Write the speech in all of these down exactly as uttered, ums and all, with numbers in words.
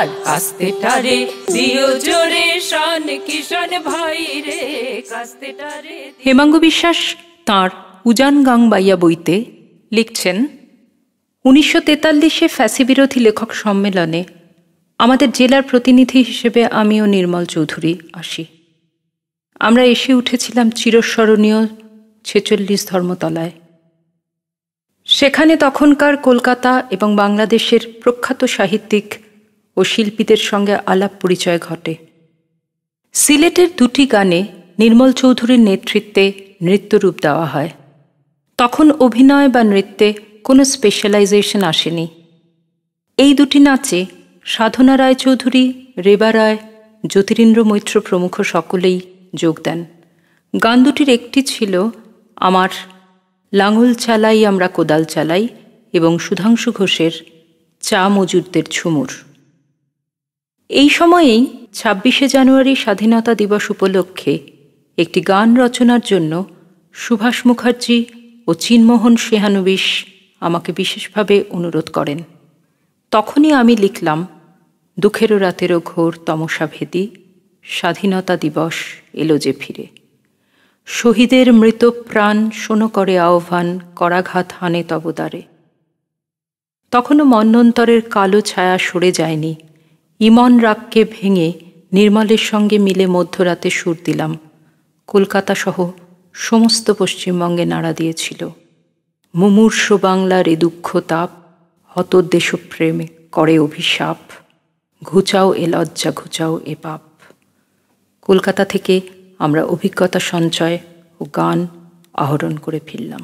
আমার কাস্তেটারে দিও জোরে শান কিষান ভাই রে কাস্তেটারে। হেমাঙ্গ বিশ্বাস তাঁর উজান গাং বাইয়া বইতে লিখছেন, উনিশশো তেতাল্লিশে ফ্যাসিবিরোধী লেখক সম্মেলনে আমাদের জেলার প্রতিনিধি হিসেবে আমি ও নির্মল চৌধুরী আসি। আমরা এসে উঠেছিলাম চিরস্মরণীয় ছেচল্লিশ ধর্মতলায়। সেখানে তখনকার কলকাতা এবং বাংলাদেশের প্রখ্যাত সাহিত্যিক ও শিল্পীদের সঙ্গে আলাপ পরিচয় ঘটে। সিলেটের দুটি গানে নির্মল চৌধুরীর নেতৃত্বে নৃত্যরূপ দেওয়া হয়। তখন অভিনয় বা নৃত্যে কোনো স্পেশালাইজেশন আসেনি। এই দুটি নাচে সাধনা রায়চৌধুরী, রেবা রায়, জ্যোতিরিন্দ্র মৈত্র প্রমুখ সকলেই যোগ দেন। গান দুটির একটি ছিল আমার লাঙল চালাই আমরা কোদাল চালাই এবং সুধাংশু ঘোষের চা মজুরদের ঝুমুর। এই সময়েই ছাব্বিশে জানুয়ারি স্বাধীনতা দিবস উপলক্ষে একটি গান রচনার জন্য সুভাষ মুখার্জি ও চিন্মোহন সেহানুবিশ আমাকে বিশেষভাবে অনুরোধ করেন। তখনই আমি লিখলাম, দুঃখেরও রাতেরও ঘোর তমসাভেদী, স্বাধীনতা দিবস এলো যে ফিরে। শহীদের মৃত প্রাণ শোনো করে আহ্বান, করাঘাত হানে তবদারে। তখনও মন্বন্তরের কালো ছায়া সরে যায়নি। ইমন রাগকে ভেঙে নির্মলের সঙ্গে মিলে মধ্যরাতে সুর দিলাম। কলকাতা সহ সমস্ত পশ্চিমবঙ্গে নাড়া দিয়েছিল। মুমূর্ষ বাংলার এ দুঃখ তাপ, হত দেশপ্রেমে করে অভিশাপ, ঘুচাও এ লজ্জা ঘুচাও এ পাপ। কলকাতা থেকে আমরা অভিজ্ঞতা সঞ্চয় ও গান আহরণ করে ফিরলাম।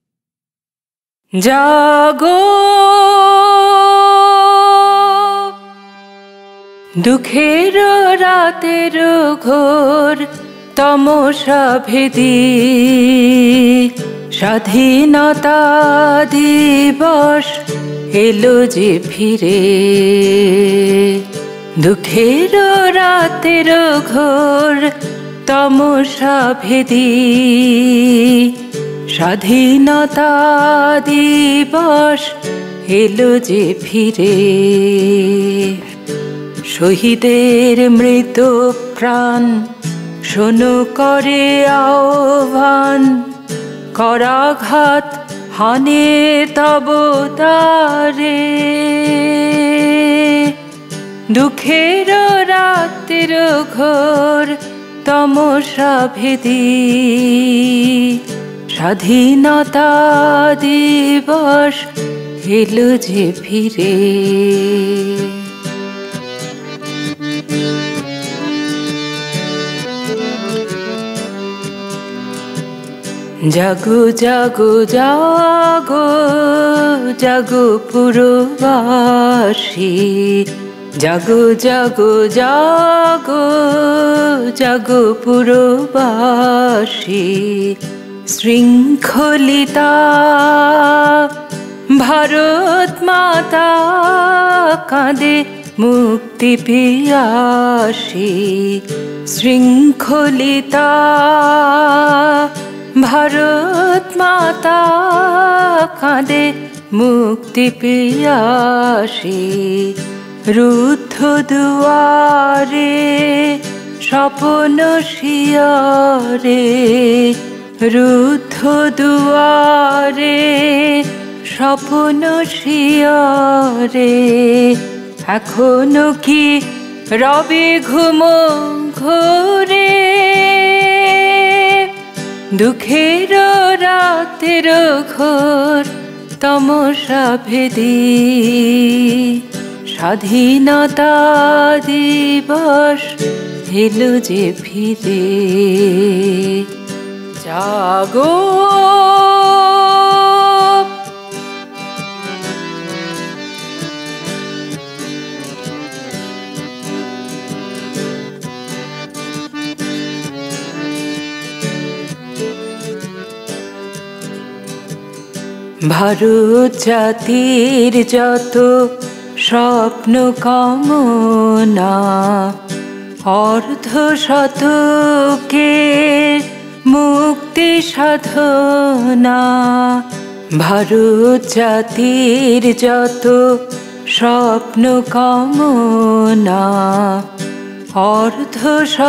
জাগো দুঃখের রাতের ঘোর তমসা ভেদী, স্বাধীনতা দিবস এলো যে ফিরে। দুঃখের রাতের ঘোর তমসা ভেদী, স্বাধীনতা দিবস এলো যে ফিরে। শহীদের মৃত প্রাণ শোনো করে আহ্বান, করাঘাত হানে তবদারে। দুঃখের রাতের ঘোর তমসা ভেদী, স্বাধীনতা দিবস এলো যে ফিরে। জাগো জাগো জাগো জাগো পুরবাসী, জাগো জাগো জাগো জাগো পুরবাসী। শৃঙ্খলিতা ভারত মাতা কাঁদে মুক্তি পিয়াসী। শৃঙ্খলিতা ভারত মাতা কাঁদে মুক্তি পিয়াসী। রুদ্ধ দুয়ারে স্বপ্ন শিয়রে, রুদ্ধ দুয়ারে স্বপ্ন শিয়রে। এখনো কি রবে ঘুম ঘোরে, দুঃখের রাতের ঘোর তমসা ভেদী, স্বাধীনতা দিবস এলো যে ফিরে। জাগো ভারত জাতির যত স্বপ্ন কামনা, অর্ধ শতকের মুক্তি সাধনা। ভারত জাতির যত স্বপ্ন কামনা অর্ধ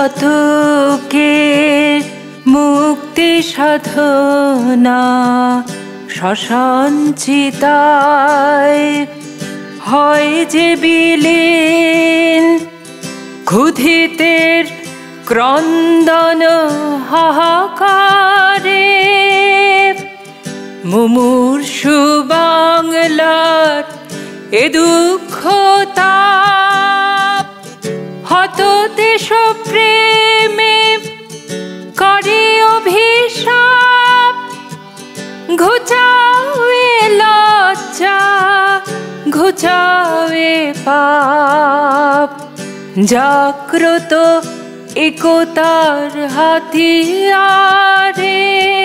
শতকের মুক্তি সাধনা শ্মশান চিতায় হয় যে বিলীন ক্ষুধিতের ক্রন্দন হাহাকারে মুমূর্ষু বাংলার এ দুঃখ তাপ হত দেশ প্রেমে করে অভিশাপ ঘুচাওয়ে লজ্জা ঘুচাওয়ে পাপ জাগ্রত একতার হাতিয়ারে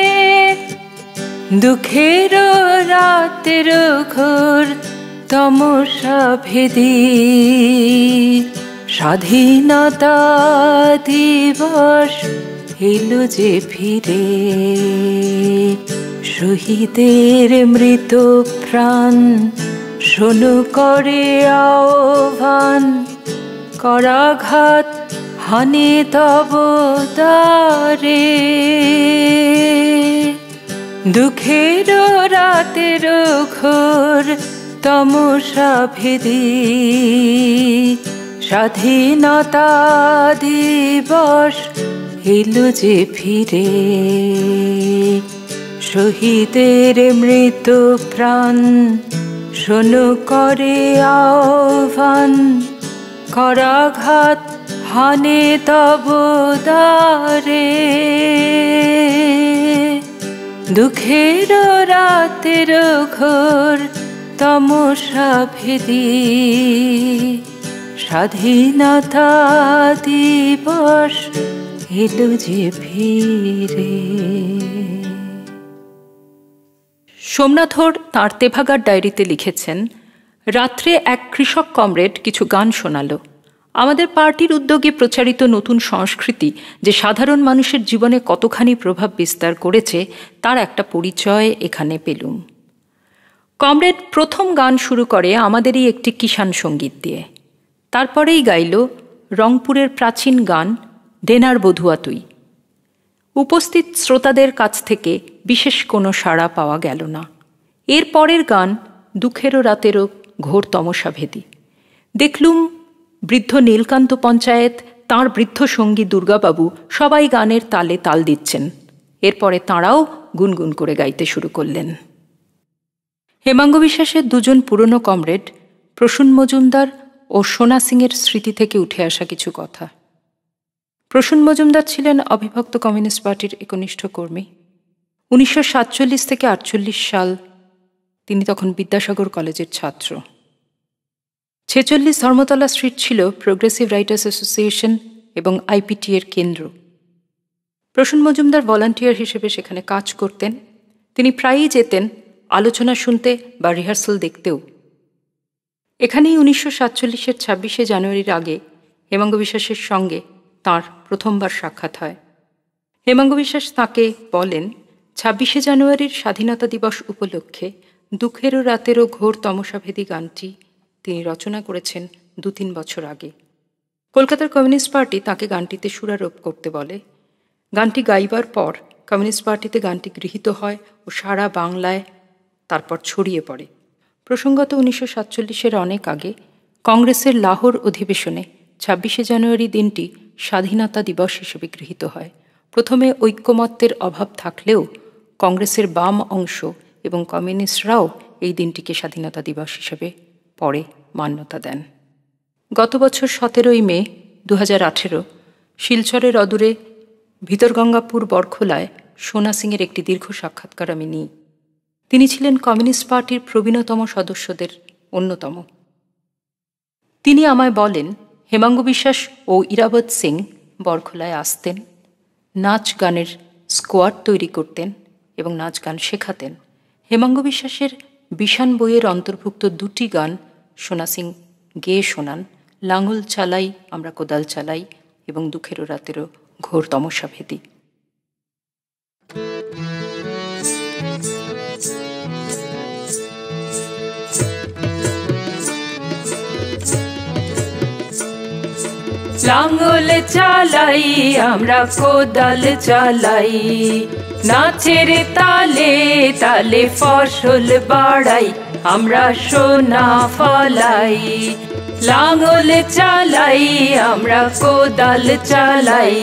দুঃখের রাতের ঘোর তমসা ভেদি স্বাধীনতা দিবস এলো যে ফিরে শহীদের মৃত প্রাণ শোনো করে আহ্বান করাঘাত হানি তব দ্বারে দুঃখের রাতের ঘোর তমসা ভেদি স্বাধীনতা দিবস এলো যে ফিরে শহীদের মৃত প্রাণ শোনো করে আহ্বান করাঘাত হানে তব দ্বারে দুঃখের রাতের ঘোর তমসা ভেদি স্বাধীনতা দিবস এলো যে ফিরে। সোমনাথর তাঁর তেভাগার ডায়েরিতে লিখেছেন, রাত্রে এক কৃষক কমরেড কিছু গান শোনালো। আমাদের পার্টির উদ্যোগে প্রচারিত নতুন সংস্কৃতি যে সাধারণ মানুষের জীবনে কতখানি প্রভাব বিস্তার করেছে তার একটা পরিচয় এখানে পেলুম। কমরেড প্রথম গান শুরু করে আমাদেরই একটি কিষাণ সঙ্গীত দিয়ে। তারপরেই গাইল রংপুরের প্রাচীন গান ডেনার বধুয়া তুই। উপস্থিত শ্রোতাদের কাছ থেকে বিশেষ কোনো সাড়া পাওয়া গেল না। এর পরের গান দুঃখেরও রাতেরও ঘোর তমসাভেদী। দেখলুম বৃদ্ধ নীলকান্ত পঞ্চায়েত, তাঁর বৃদ্ধ সঙ্গী দুর্গাবাবু সবাই গানের তালে তাল দিচ্ছেন। এরপরে তাঁরাও গুনগুন করে গাইতে শুরু করলেন। হেমাঙ্গ বিশ্বাসের দুজন পুরনো কমরেড প্রসূন মজুমদার ও সোনা সিংয়ের স্মৃতি থেকে উঠে আসা কিছু কথা। প্রসূন মজুমদার ছিলেন অবিভক্ত কমিউনিস্ট পার্টির একনিষ্ঠ কর্মী। উনিশশো সাতচল্লিশ থেকে আটচল্লিশ সাল তিনি তখন বিদ্যাসাগর কলেজের ছাত্র। ছেচল্লিশ ধর্মতলা স্ট্রিট ছিল প্রোগ্রেসিভ রাইটার্স অ্যাসোসিয়েশন এবং আইপিটি এর কেন্দ্র। প্রসূন মজুমদার ভলান্টিয়ার হিসেবে সেখানে কাজ করতেন। তিনি প্রায়ই যেতেন আলোচনা শুনতে বা রিহার্সাল দেখতেও। এখানেই উনিশশো সাতচল্লিশের ছাব্বিশে জানুয়ারির আগে হেমাঙ্গ বিশ্বাসের সঙ্গে তাঁর প্রথমবার সাক্ষাৎ হয়। হেমাঙ্গ বিশ্বাস তাঁকে বলেন, ছাব্বিশে জানুয়ারির স্বাধীনতা দিবস উপলক্ষে দুঃখেরও রাতেরও ঘোর তমসাভেদী গানটি তিনি রচনা করেছেন দু তিন বছর আগে। কলকাতার কমিউনিস্ট পার্টি তাঁকে গানটিতে সুরারোপ করতে বলে। গানটি গাইবার পর কমিউনিস্ট পার্টিতে গানটি গৃহীত হয় ও সারা বাংলায় তারপর ছড়িয়ে পড়ে। প্রসঙ্গত উনিশশো সাতচল্লিশের অনেক আগে কংগ্রেসের লাহোর অধিবেশনে ছাব্বিশে জানুয়ারি দিনটি স্বাধীনতা দিবস হিসেবে গৃহীত হয়। প্রথমে ঐক্যমত্যের অভাব থাকলেও কংগ্রেসের বাম অংশ এবং কমিউনিস্টরাও এই দিনটিকে স্বাধীনতা দিবস হিসেবে পরে মান্যতা দেন। গত বছর সতেরোই মে দু হাজার আঠেরো শিলচরের অদূরে ভিতরগঙ্গাপুর বরখোলায় সোনা সিংয়ের একটি দীর্ঘ সাক্ষাৎকার আমি নিই। তিনি ছিলেন কমিউনিস্ট পার্টির প্রবীণতম সদস্যদের অন্যতম। তিনি আমায় বলেন, হেমাঙ্গ বিশ্বাস ও ইরাবত সিং বরখোলায় আসতেন, নাচ গানের স্কোয়াড তৈরি করতেন এবং নাচ গান শেখাতেন। হেমাঙ্গ বিশ্বাসের বিষাণ বইয়ের অন্তর্ভুক্ত দুটি গান সোনা সিং গেয়ে শোনান, লাঙল চালাই আমরা কোদাল চালাই এবং দুঃখেরও রাতেরও ঘোর তমসাভেদী। লাঙ্গল চালাই আমরা কোদাল চালাই, নাচের তালে তালে ফসল বাড়াই আমরা সোনা ফলাই। লাঙ্গল চালাই আমরা কোদাল চালাই।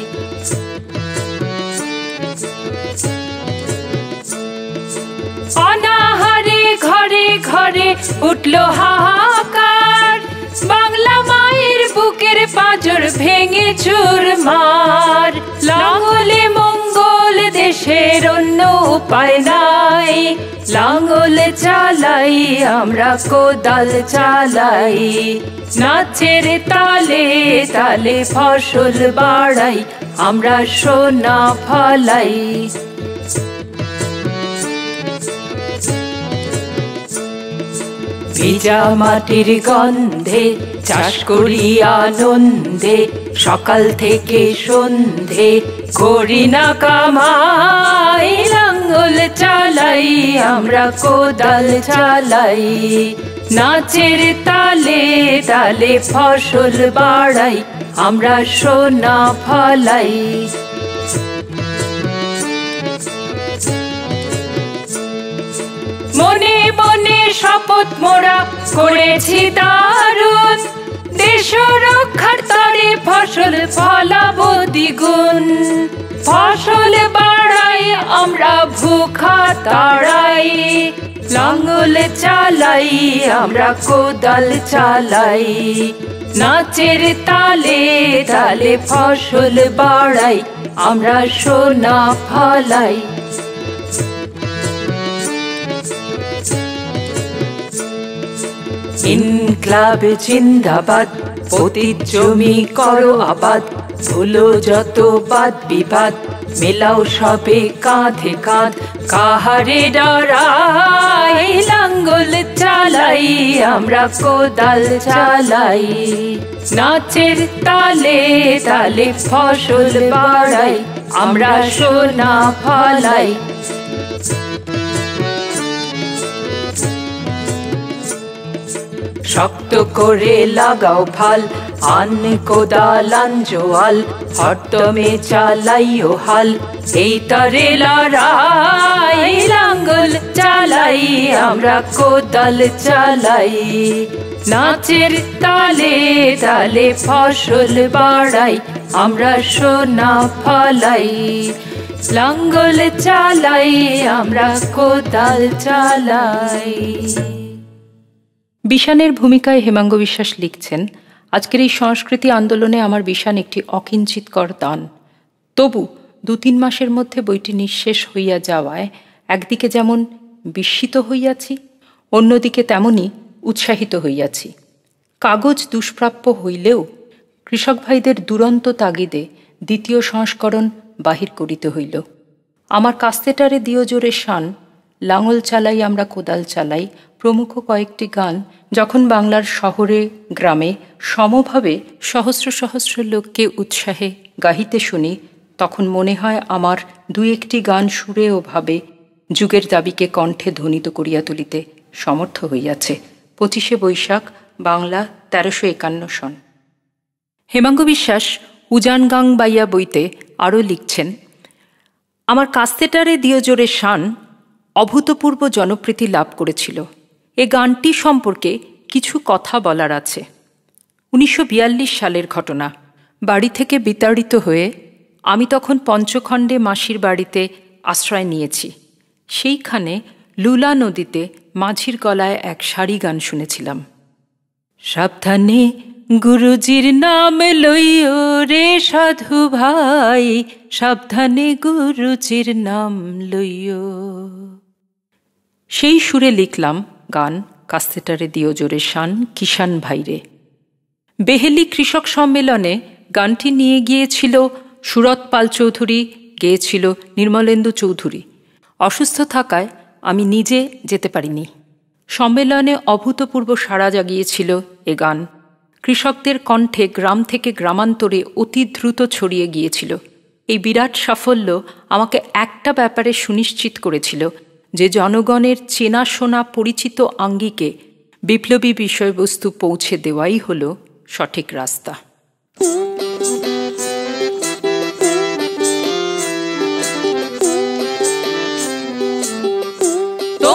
অনাহারে ঘরে ঘরে উঠলো হাহাকার, বাংলা মায়ের বুকের পাঁজর ভেঙে চুরমার। লাঙ্গলে মঙ্গল দেশের অন্য উপায় নাই, লাঙ্গল চালাই আমরা কোদাল চালাই। নাচের তালে তালে ফসল বাড়াই আমরা সোনা ফলাই। ভিজা মাটির গন্ধে চাষ করি আনন্দে, সকাল থেকে সন্ধে করি না কামাই। লাঙ্গল চালাই আমরা কোদাল চালাই, নাচের তালে তালে ফসল বাড়াই আমরা সোনা ফলাই। মনে মনে শপথ মোরা করেছি দারুণ, দেশ রক্ষার তরে ফসল ফলাবো দ্বিগুণ। ফসল বাড়াই আমরা ভুখা তাড়াই, লাঙ্গল চালাই আমরা কোদাল চালাই। নাচের তালে তালে ফসল বাড়াই আমরা সোনা ফলাই। ইনক্লাব জিন্দাবাদ, পতিত জমি করো আবাদ। ভুলো যত বাদ বিবাদ, মেলাও সবে কাঁধে কাঁধ, কাহারে ডরাই। লাঙ্গল চালাই আমরা কোদাল চালাই, নাচের তালে তালে ফসল বাড়াই আমরা সোনা ফলাই। শক্ত করে লাগাও ফাল, আন কোদাল আন জোয়াল, হরদমে চালাইও হাল এই তরে লড়াই। লাঙ্গল চালাই আমরা কোদাল চালাই, নাচের তালে তালে ফসল বাড়াই আমরা সোনা ফলাই। লাঙ্গল চালাই আমরা কোদাল চালাই। বিষানের ভূমিকায় হেমাঙ্গ বিশ্বাস লিখছেন, আজকের এই সংস্কৃতি আন্দোলনে আমার বিষান একটি অকিঞ্চিৎকর দান। তবু দু তিন মাসের মধ্যে বইটি নিঃশেষ হইয়া যাওয়ায় একদিকে যেমন বিস্মিত হইয়াছি, অন্যদিকে তেমনি উৎসাহিত হইয়াছি। কাগজ দুষ্প্রাপ্য হইলেও কৃষক ভাইদের দুরন্ত তাগিদে দ্বিতীয় সংস্করণ বাহির করিতে হইল। আমার কাস্তেটারে দিও জোরে শান, লাঙল চালাই আমরা কোদাল চালাই প্রমুখ কয়েকটি গান যখন বাংলার শহরে গ্রামে সমভাবে সহস্র সহস্র লোককে উৎসাহে গাহিতে শুনি, তখন মনে হয় আমার দুই একটি গান সুরে ও ভাবে যুগের দাবিকে কণ্ঠে ধ্বনিত করিয়া তুলিতে সমর্থ হইয়াছে। পঁচিশে বৈশাখ, বাংলা, তেরোশো একান্ন সন। হেমাঙ্গ বিশ্বাস উজান গাং বাইয়া বইতে আরও লিখছেন, আমার কাস্তেটারে দিও জোরে শান অভূতপূর্ব জনপ্রীতি লাভ করেছিল। এ গানটি সম্পর্কে কিছু কথা বলার আছে। উনিশশো বিয়াল্লিশ সালের ঘটনা। বাড়ি থেকে বিতাড়িত হয়ে আমি তখন পঞ্চখণ্ডে মাসির বাড়িতে আশ্রয় নিয়েছি। সেইখানে লুলা নদীতে মাঝির গলায় এক সারি গান শুনেছিলাম। সাবধানে গুরুজির নাম লইও রে সাধু ভাই, সাবধানে গুরুজির নাম লইও। সেই সুরে লিখলাম গান কাস্তেটারে দিও জোরে শান কিষান ভাইরে। বেহেলি কৃষক সম্মেলনে গানটি নিয়ে গিয়েছিল সুরত পাল চৌধুরী, গেয়েছিল নির্মলেন্দু চৌধুরী। অসুস্থ থাকায় আমি নিজে যেতে পারিনি। সম্মেলনে অভূতপূর্ব সাড়া জাগিয়েছিল এ গান। কৃষকদের কণ্ঠে গ্রাম থেকে গ্রামান্তরে অতি দ্রুত ছড়িয়ে গিয়েছিল। এই বিরাট সাফল্য আমাকে একটা ব্যাপারে সুনিশ্চিত করেছিল, যে জনগণের চেনাশোনা পরিচিত আঙ্গিকে বিপ্লবী বিষয়বস্তু পৌঁছে দেওয়াই হল সঠিক রাস্তা।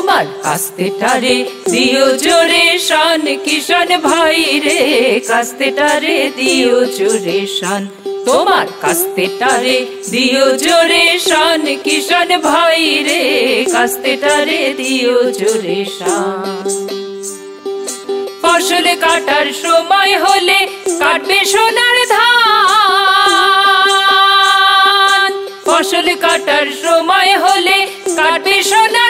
তোমার কাস্তেটারে দিও জোরে শান কিষান ভাই রে কাস্তেটারে দিও জোরে শান তোমার কাস্তেটারে দিও জোরে শান কিষান ভাই রে কাস্তেটারে দিও জোরে শান ফসল কাটার সময় হলে কাটবে সোনার ধান ফসল কাটার সময় হলে কাটবে সোনার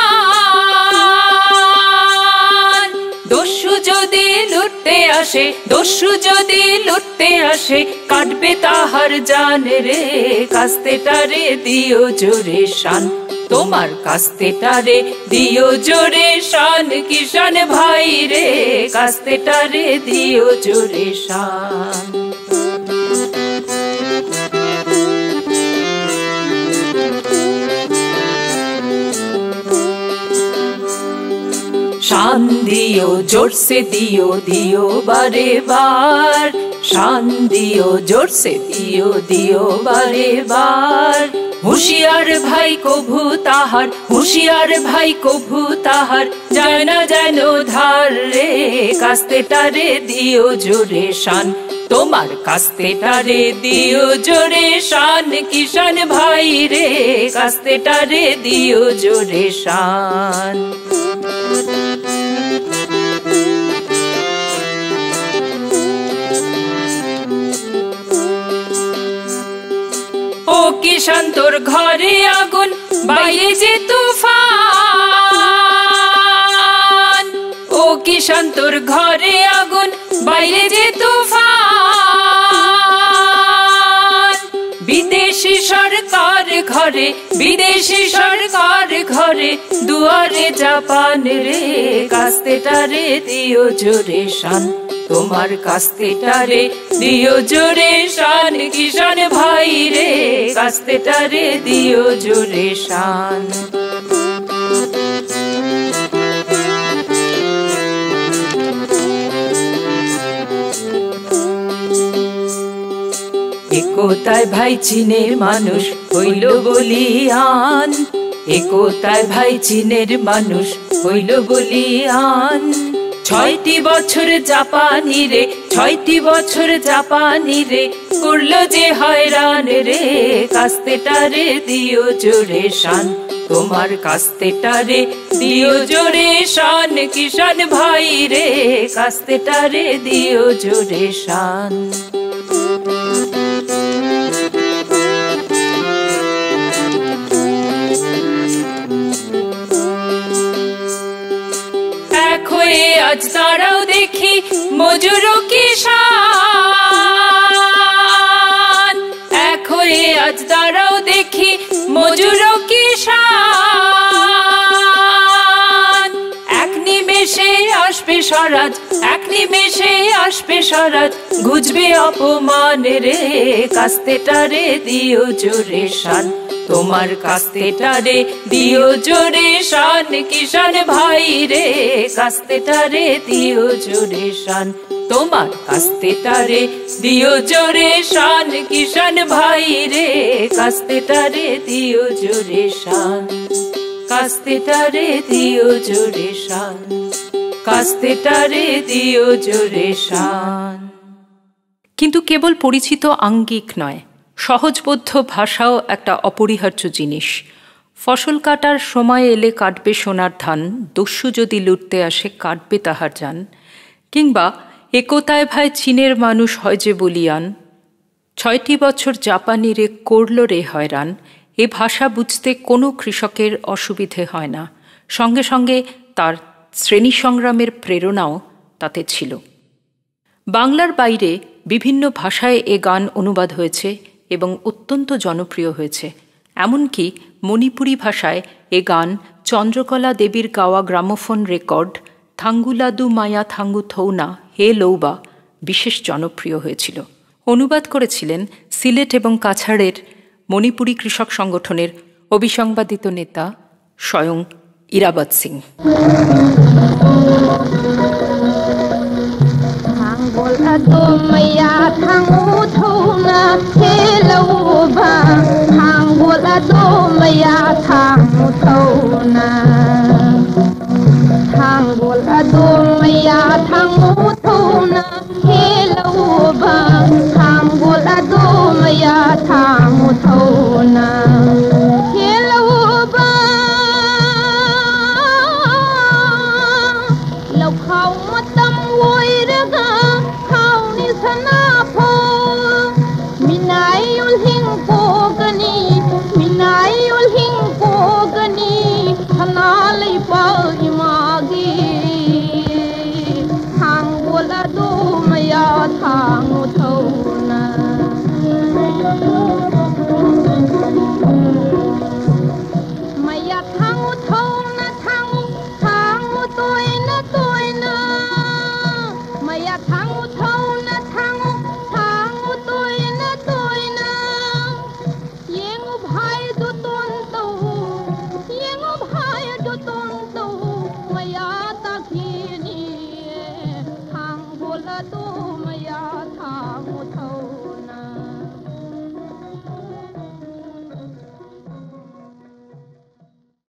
ধান দস্যু যদি লুটতে আসে দস্যু যদি লুটতে আসে কাটবে তাহার জান রে কাস্তেটারে দিও জোরে শান তোমার কাস্তেটারে দিও জোরে শান কিষান ভাই রে কাস্তেটারে দিও জোরে শান शान दियो जोर से दियो दियो बारे बार शान दियो जोर से दियो दियो बारे बार होशियार भाई को भूताहार होशियार भाई को भूताहार जाना जानो धार रे कास्तेटारे दियो जोरे शान তোমার কাস্তেটারে দিও জোরে শান কিষান ভাই রে কাস্তেটারে দিও জোরে শান ও কিষান তোর ঘরে আগুন বাইরে যে তুফান ও কিষান তোর ঘরে আগুন বাইরে যে তুফান বিদেশি সরকার ঘরে বিদেশি সরকার ঘরে দুয়ারে জাপান রে কাস্তেটারে দিও জোরে শান তোমার কাস্তেটারে দিও জোরে শান কিষান ভাই রে কাস্তেটারে দিও জোরে শান একতায় ভাই চীনের মানুষ হইল বলিয়ান একতায় ভাই চীনের মানুষ হইল বলিয়ান ছয়টি বছর জাপানি রে ছয়টি বছর জাপানি রে করলো যে হয়রান রে কাস্তেটারে দিও জোরে শান তোমার কাস্তেটারে দিও জোরে শান কিষান ভাই রে কাস্তেটারে দিও জোরে শান আজ দাঁড়াও দেখি মজুর কিষান এক হয়ে আজ দাঁড়াও দেখি মজুর কিষান এক নিমেষে আসবে স্বরাজ এক নিমেষে আসবে স্বরাজ ঘুচবে অপমান রে কাস্তেটারে দিও জোরে শান তোমার কাস্তেটারে দিও জোরে শান কিষান ভাই রে কাস্তেটারে দিও জোরে শান তোমার কাস্তেটারে দিও জোরে শান কিষান ভাই রে কাস্তেটারে দিও জোরে শান কাস্তেটারে দিও জোরে শান কাস্তেটারে দিও জোরে শান কিন্তু কেবল পরিচিত আঙ্গিক নয় সহজবোধ্য ভাষাও একটা অপরিহার্য জিনিস ফসল কাটার সময় এলে কাটবে সোনার ধান দস্যু যদি লুটতে আসে কাটবে তাহার জান কিংবা একতায় ভাই চীনের মানুষ হয় যে বলিয়ান ছয়টি বছর জাপানি রে করল রে হয়রান এ ভাষা বুঝতে কোনো কৃষকের অসুবিধে হয় না সঙ্গে সঙ্গে তার শ্রেণী সংগ্রামের প্রেরণাও তাতে ছিল বাংলার বাইরে বিভিন্ন ভাষায় এ গান অনুবাদ হয়েছে এবং অত্যন্ত জনপ্রিয় হয়েছে এমনকি মণিপুরী ভাষায় এ গান চন্দ্রকলা দেবীর গাওয়া গ্রামোফোন রেকর্ড থাঙ্গুলাদু মায়া থাঙ্গু থৌনা হে লৌবা বিশেষ জনপ্রিয় হয়েছিল অনুবাদ করেছিলেন সিলেট এবং কাছাড়ের মণিপুরী কৃষক সংগঠনের অবিসংবাদিত নেতা স্বয়ং ইরাবত সিং Hang যায়